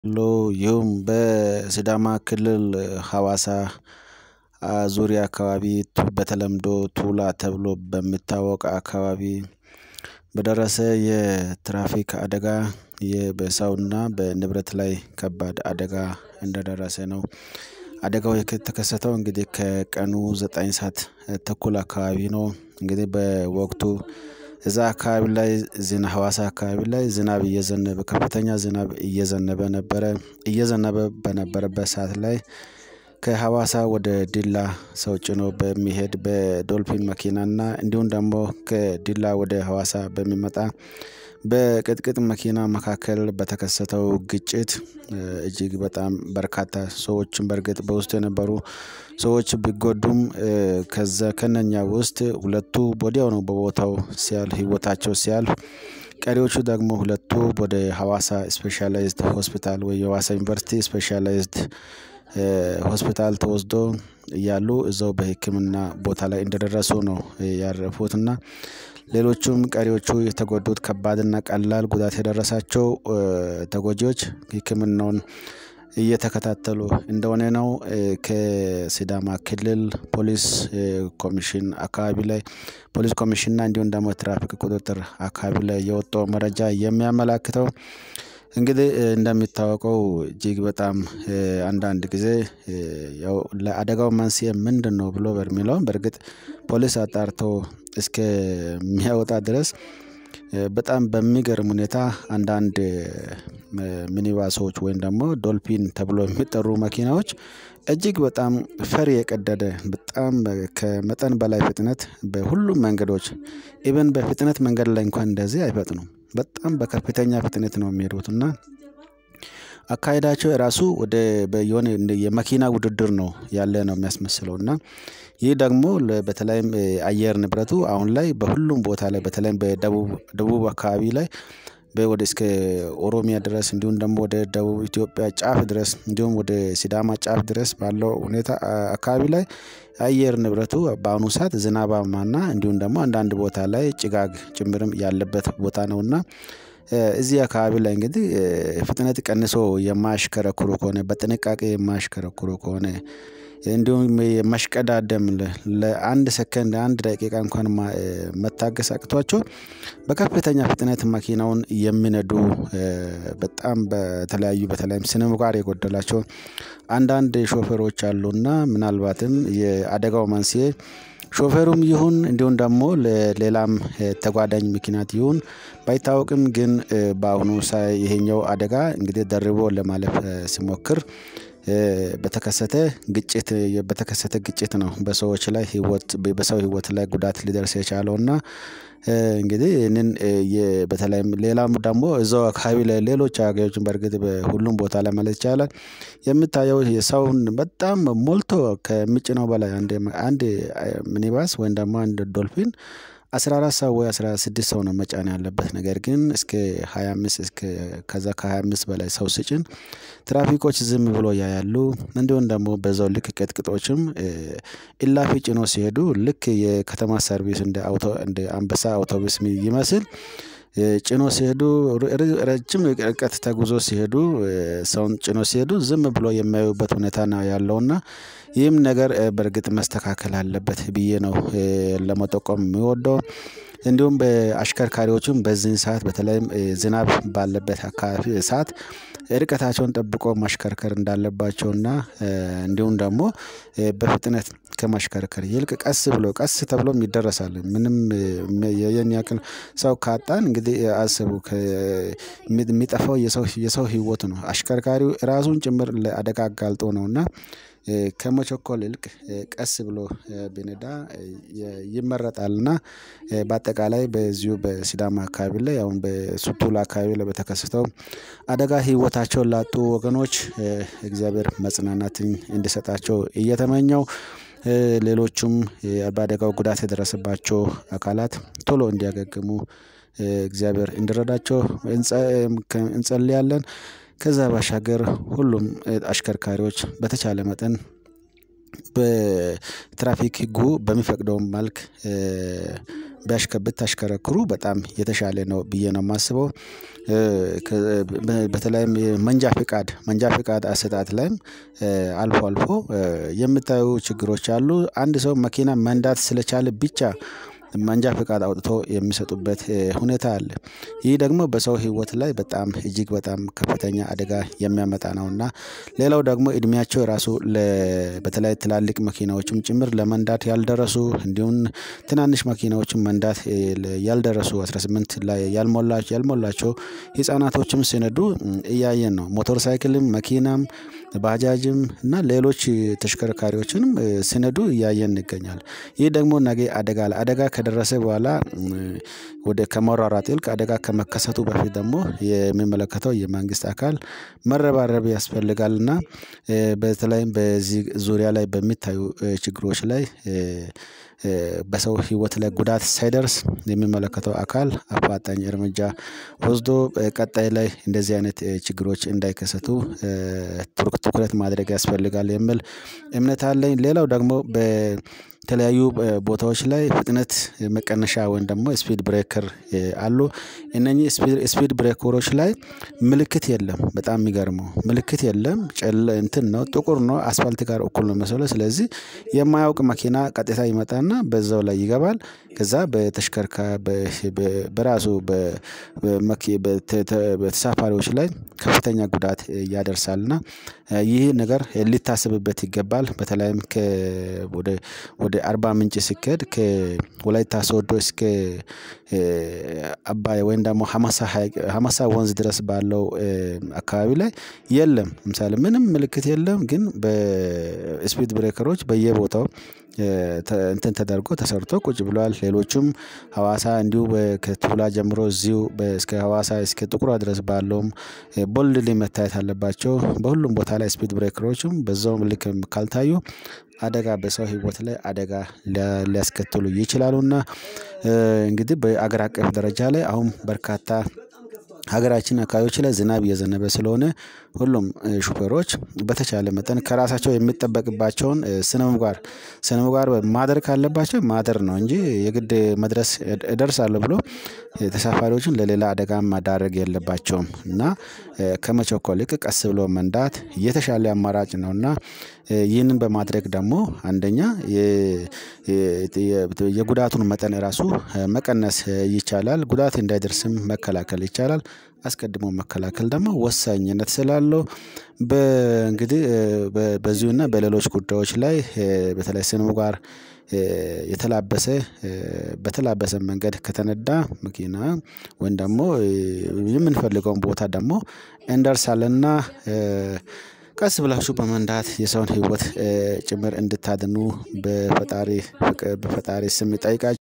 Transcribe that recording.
ይህም በሲዳማ ክልል ሀዋሳ ዙሪያ አካባቢ በተለምዶ ቱላ ተብሎ በሚታወቅ አካባቢ በደረሰ የትራፊክ አደጋ በሰውና በንብረት ላይ ከባድ አደጋ እንደደረሰ ነው። አደጋው የተከሰተው እንግዲህ ከቀኑ 9 ሰዓት ተኩል አካባቢ ነው። እንግዲህ በወቅቱ እዛ አካባቢ ላይ ሀዋሳ አካባቢ ላይ ዝናብ እየዘነበ ከፍተኛ ዝናብ እየዘነበ በነበረበት ሰዓት ላይ ከሀዋሳ ወደ ዲላ ሰው ጭኖ በሚሄድ በዶልፊን መኪናና እንዲሁም ደግሞ ከዲላ ወደ ሀዋሳ በሚመጣ በቅጥቅጥ መኪና መካከል በተከሰተው ግጭት እጅግ በጣም በርካታ ሰዎችን በርግጥ በውስጡ የነበሩ ሰዎች ቢጎዱም ከነኛ ውስጥ ሁለቱ ወዲያው ነው በቦታው ህይወታቸው ሲያልፍ ቀሪዎቹ ደግሞ ሁለቱ ወደ ሀዋሳ ስፔሻላይዝድ ሆስፒታል ወይ የሀዋሳ ዩኒቨርሲቲ ስፔሻላይዝድ ሆስፒታል ተወስዶ እያሉ እዛው በሕክምና ቦታ ላይ እንደደረሱ ነው ያረፉትና ሌሎቹም ቀሪዎቹ የተጎዱት ከባድና ቀላል ጉዳት የደረሳቸው ተጎጂዎች ሕክምናውን እየተከታተሉ እንደሆነ ነው። ከሲዳማ ክልል ፖሊስ ኮሚሽን አካባቢ ላይ ፖሊስ ኮሚሽንና እንዲሁም ደግሞ ትራፊክ ቁጥጥር አካባቢ ላይ የወጣው መረጃ የሚያመላክተው። እንግዲህ እንደሚታወቀው እጅግ በጣም አንዳንድ ጊዜ ያው ለአደጋው መንስኤ ምንድነው ብሎ በሚለው በርግጥ ፖሊስ አጣርቶ እስከሚያወጣ ድረስ በጣም በሚገርም ሁኔታ አንዳንድ ሚኒባሶች ወይም ደግሞ ዶልፊን ተብሎ የሚጠሩ መኪናዎች እጅግ በጣም ፈር የቀደደ በጣም ከመጠን በላይ ፍጥነት በሁሉም መንገዶች ኢቭን በፍጥነት መንገድ ላይ እንኳን እንደዚህ አይፈጥኑም በጣም በከፍተኛ ፍጥነት ነው የሚሄዱትና አካሄዳቸው ራሱ ወደ የሆነ የመኪና ውድድር ነው ያለ ነው የሚያስመስለውና ይህ ደግሞ በተለይም አየር ንብረቱ አሁን ላይ በሁሉም ቦታ ላይ በተለይም በደቡብ አካባቢ ላይ ወደ እስከ ኦሮሚያ ድረስ እንዲሁም ደግሞ ወደ ደቡብ ኢትዮጵያ ጫፍ ድረስ እንዲሁም ወደ ሲዳማ ጫፍ ድረስ ባለው ሁኔታ አካባቢ ላይ አየር ንብረቱ በአሁኑ ሰዓት ዝናባማና እንዲሁም ደግሞ አንዳንድ ቦታ ላይ ጭጋግ ጭምርም ያለበት ቦታ ነውና እዚህ አካባቢ ላይ እንግዲህ ፍጥነት ቀንሶ የማሽከረክሩ ከሆነ በጥንቃቄ የማሽከረክሩ ከሆነ እንዲሁም የማሽቀዳደም ለአንድ ሰከንድ አንድ ደቂቃ እንኳን መታገስ አቅቷቸው በከፍተኛ ፍጥነት መኪናውን የሚነዱ በጣም በተለይም ስነምግባር የጎደላቸው አንዳንድ ሾፌሮች አሉና ምናልባትም የአደጋው መንስኤ ሾፌሩም ይሁን እንዲሁም ደግሞ ለሌላም ተጓዳኝ ምክንያት ይሁን ባይታወቅም ግን በአሁኑ ይሄኛው አደጋ እንግዲህ ደርቦ ለማለፍ ሲሞክር በተከሰተ ግጭት ነው በሰዎች ላይ በሰው ህይወት ላይ ጉዳት ሊደርስ የቻለውና እንግዲህ እነን በተለይም ሌላም ደግሞ እዛው አካባቢ ላይ ሌሎች አገሮችን በርግጥ በሁሉም ቦታ ላይ ማለት ይቻላል የምታየው የሰውን በጣም ሞልቶ ከሚጭነው በላይ አንድ ሚኒባስ ወይም ደግሞ አንድ ዶልፊን 14 ሰው ወይ 16 ሰው ነው መጫን ያለበት ነገር ግን እስከ 25 ከዛ ከ25 በላይ ሰው ሲጭን ትራፊኮች ዝም ብሎ ያያሉ እንዲሁም ደግሞ በዛው ልክ ቅጥቅጦችም ኢላፊ ጭኖ ሲሄዱ ልክ የከተማ ሰርቪስ እንደ አንበሳ አውቶቡስ ይመስል ጭኖ ሲሄዱ ረጅም ርቀት ተጉዞ ሲሄዱ ሰውን ጭኖ ሲሄዱ ዝም ብሎ የሚያዩበት ሁኔታ ነው ያለውና ይህም ነገር በርግጥ መስተካከል አለበት ብዬ ነው ለመጠቆም የሚወደው። እንዲሁም በአሽከርካሪዎችም በዚህን ሰዓት በተለይም ዝናብ ባለበት አካባቢ ሰዓት ርቀታቸውን ጠብቆ ማሽከርከር እንዳለባቸውና እንዲሁም ደግሞ በፍጥነት ከማሽከርከር ይልቅ ቀስ ተብሎም ይደረሳል ምንም የሚያክል ሰው ካጣን እንግዲህ አስቡ የሚጠፋው የሰው ህይወት ነው አሽከርካሪው ራሱን ጭምር ለአደጋ አጋልጦ ነውና ከመቸኮል ይልቅ ቀስ ብሎ ቢነዳ ይመረጣልና በአጠቃላይ በዚሁ በሲዳማ አካባቢ ላይ አሁን በቱላ አካባቢ ላይ በተከሰተው አደጋ ህይወታቸውን ላጡ ወገኖች እግዚአብሔር መጽናናትን እንዲሰጣቸው እየተመኘው ሌሎችም በአደጋው ጉዳት የደረሰባቸው አካላት ቶሎ እንዲያገግሙ እግዚአብሔር እንዲረዳቸው እንጸልያለን። ከዛ ባሻገር ሁሉም አሽከርካሪዎች በተቻለ መጠን በትራፊክ ህጉ በሚፈቅደው መልክ ብታሽከረክሩ በጣም የተሻለ ነው ብዬ ነው የማስበው። በተለይም መንጃ ፍቃድ አሰጣጥ ላይም አልፎ አልፎ የምታዩ ችግሮች አሉ። አንድ ሰው መኪና መንዳት ስለቻለ ብቻ መንጃ ፍቃድ አውጥቶ የሚሰጡበት ሁኔታ አለ። ይህ ደግሞ በሰው ህይወት ላይ በጣም እጅግ በጣም ከፍተኛ አደጋ የሚያመጣ ነውና ሌላው ደግሞ እድሜያቸው ራሱ በተለይ ትላልቅ መኪናዎችም ጭምር ለመንዳት ያልደረሱ እንዲሁም ትናንሽ መኪናዎችም መንዳት ያልደረሱ 18 ላይ ያልሞላቸው ህፃናቶችም ሲነዱ እያየን ነው። ሞተር ሳይክልም መኪናም ባጃጅም እና ሌሎች ተሽከርካሪዎችንም ሲነዱ እያየን እንገኛለን። ይህ ደግሞ ነገ አደጋ ከደረሰ በኋላ ወደ ከመሯሯጥ ይልቅ አደጋ ከመከሰቱ በፊት ደግሞ የሚመለከተው የመንግስት አካል መረባረብ ያስፈልጋልና በተለይም በዚህ ዙሪያ ላይ በሚታዩ ችግሮች ላይ በሰው ህይወት ላይ ጉዳት ሳይደርስ የሚመለከተው አካል አፋጣኝ እርምጃ ወስዶ ቀጣይ ላይ እንደዚህ አይነት ችግሮች እንዳይከሰቱ ትኩረት ማድረግ ያስፈልጋል የሚል እምነት አለኝ። ሌላው ደግሞ በተለያዩ ቦታዎች ላይ ፍጥነት መቀነሻ ወይም ደግሞ ስፒድ ብሬከር አሉ። እነኚህ ስፒድ ብሬከሮች ላይ ምልክት የለም። በጣም የሚገርመው ምልክት የለም። እንትን ነው ጥቁር ነው አስፋልት ጋር እኩል ነው መሰለው። ስለዚህ የማያውቅ መኪና ቀጥታ ይመጣና በዛው ላይ ይገባል። ከዛ በራሱ በተሳፋሪዎች ላይ ከፍተኛ ጉዳት ያደርሳልና ይህ ነገር ሊታሰብበት ይገባል። በተለይም ወደ አርባ ምንጭ ሲኬድ ከወላይታ ሶዶ እስከ አባይ ወይም ደግሞ ሀማሳ ወንዝ ድረስ ባለው አካባቢ ላይ የለም። ለምሳሌ ምንም ምልክት የለም። ግን በስፒድ ብሬከሮች በየቦታው እንትን ተደርጎ ተሰርቶ ቁጭ ብሏል። ሌሎችም ሀዋሳ እንዲሁ ከቱላ ጀምሮ እዚሁ እስከ ሀዋሳ እስከ ጥቁሯ ድረስ ባለውም ቦልድሊ መታየት አለባቸው። በሁሉም ቦታ ላይ ስፒድ ብሬከሮችም በዛው ልክ ካልታዩ አደጋ በሰው ህይወት ላይ አደጋ ሊያስከትሉ ይችላሉና እንግዲህ በአገር አቀፍ ደረጃ ላይ አሁን በርካታ ሀገራችን አካባቢዎች ላይ ዝናብ እየዘነበ ስለሆነ ሁሉም ሹፌሮች በተቻለ መጠን ከራሳቸው የሚጠበቅባቸውን ስነምግባር ማድረግ ካለባቸው ማድረግ ነው እንጂ የግድ መድረስ እደርሳለሁ ብሎ ተሳፋሪዎችን ለሌላ አደጋ ማዳረግ የለባቸውም። እና ከመቸኮል ይልቅ ቀስ ብሎ መንዳት የተሻለ አማራጭ ነውና ይህንን በማድረግ ደግሞ አንደኛ የጉዳቱን መጠን ራሱ መቀነስ ይቻላል። ጉዳት እንዳይደርስም መከላከል ይቻላል። አስቀድሞ መከላከል ደግሞ ወሳኝነት ስላለው እንግዲህ በዚሁና በሌሎች ጉዳዮች ላይ በተለይ ስነምግባር በተላበሰ መንገድ ከተነዳ መኪና ወይም ደግሞ የምንፈልገውን ቦታ ደግሞ እንደርሳለንና ቀስ ብላችሁ በመንዳት የሰውን ህይወት ጭምር እንድታድኑ በፈጣሪ ስም ይጠይቃችኋል።